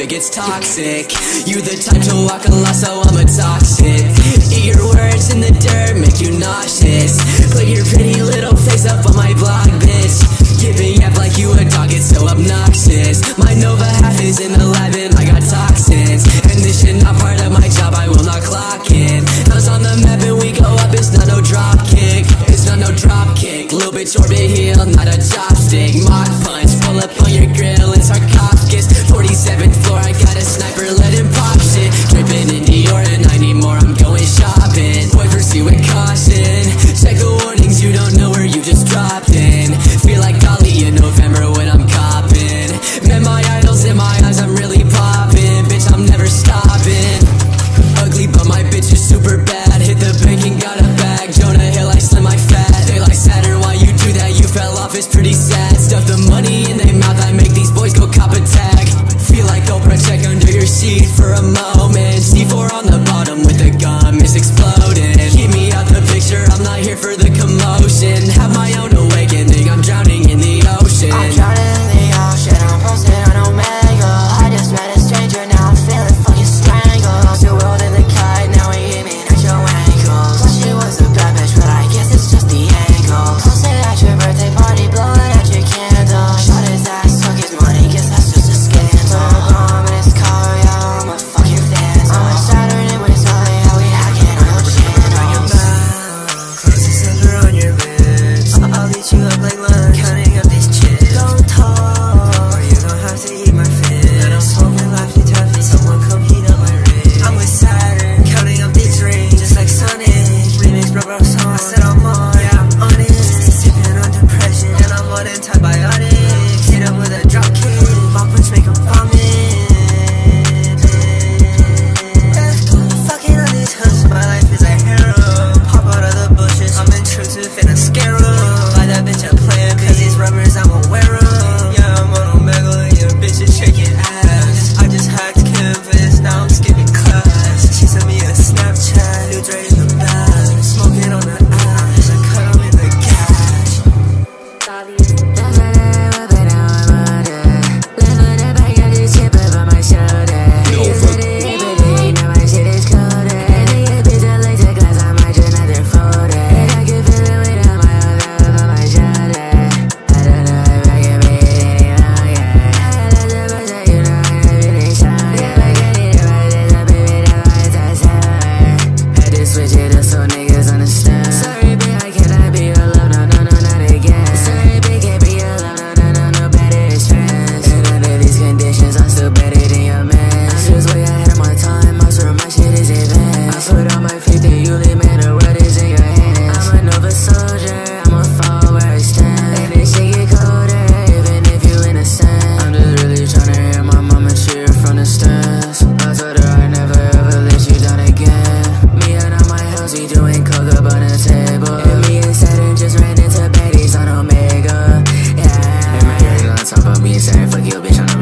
traffic, it's toxic. You the type to walk a lot, so I'm a toxic. Eat your words in the dirt, make you nauseous. Put your pretty little face up on my blog, bitch. Giving up like you a dog, it's so obnoxious. My Nova half is in the lab and I got toxins. And this shit not part of my job, I will not clock in. House on the map and we go up, it's not no drop kick. It's not no drop kick. Little bitch orbit heel, not a chopstick. Mach Punch, pull up on your grill and sarcophagus. 47th floor, I got a sniper, let him pop shit. Drippin in Dior and I need more, I'm going shopping. Boy, pursue with caution. Check the warnings, you don't know where you just dropped in. Feel like dolly in November when I'm coppin'. Met my idols in my eyes, I'm really poppin'. Bitch, I'm never stopping. Ugly, but my bitch is super bad. Hit the bank and got a bag. Jonah Hill, I slim my fat. They like Saturn, why you do that? You fell off, it's pretty sad. Stuff the money in their mouth, I make these boys go cop a tag. Feel like Oprah, check under your seat for a moment. C4 on the bottom with the gum, it's exploding. Keep me out the picture, I'm not here for the commotion. Have my own awakening, I'm drowning in the ocean. I'm drowning in the ocean, I'm posted on Omega. I just met a stranger, now I'm feeling fucking strangled. The world in the kite, now we aiming at your ankles. Thought she was a bad bitch, but I guess it's just the angle. Posted at your birthday party, blowing at your candle. Shot his ass, took his money, guess that's just a scandal. Bomb in his car, yeah, I'm a fucking phantom. I'm a Saturn and we're telling how we hacking on your channels. Close the center on your lips. I'll eat you up like lunch, counting up these chips. Don't talk, or you gon' have to eat my fish. And I'm smoking Laffy Taffy, someone come heat up my rig. I'm with Saturn, counting up these rings, just like Sonic. Remix, bro, song, I said I'm on, yeah, I'm on it. Sipping on depression, and I'm on antibiotics. Hit up with a dropkick, Mach Punch make 'em vomit. Fucking on these hooks, my life is a harem. Pop out of the bushes, I'm intrusive and I scare 'em. Buy that bitch a plan, cause these rubbers I'ma wear 'em. Yeah, I'm on Omegle and your bitch is shaking ass. I just hacked Canvas, now I'm skipping class. She sent me a Snapchat, new Dre in the bag. Smoking on the ash, I cut 'em in the cash. Doing coke up on the table, and me and Saturn just ran into baddies on Omega. Yeah, and my hair's on top of me and Saturn, fuck you, bitch.